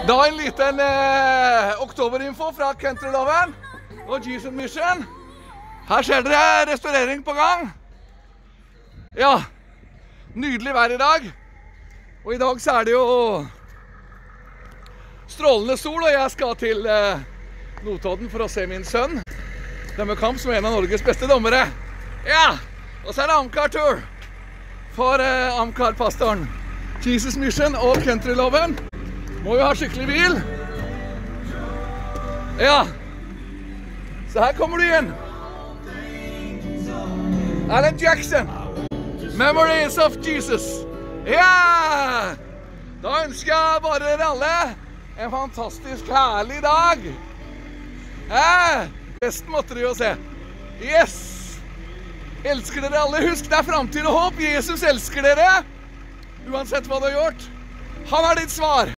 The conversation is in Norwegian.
Da en liten oktoberinfo fra Countryloven og Jesus Mission. Her ser dere restaurering på gang. Ja, nydelig vær i dag. Og i dag så er det jo strålende sol, og jeg skal til Notodden for å se min sønn dømme kamp som en av Norges beste dommere. Ja, og så er det Amcar-tur for Amcar-pastoren. Jesus Mission og Countryloven må jo ha skikkelig bil. Ja, så her kommer du inn. Alan Jackson, Memories of Jesus. Ja, da ønsker jeg bare dere alle en fantastisk herlig dag. Resten måtte dere jo se. Yes! Elsker dere alle. Husk, det er fremtid og håp. Jesus elsker dere. Uansett hva du har gjort. Han er ditt svar.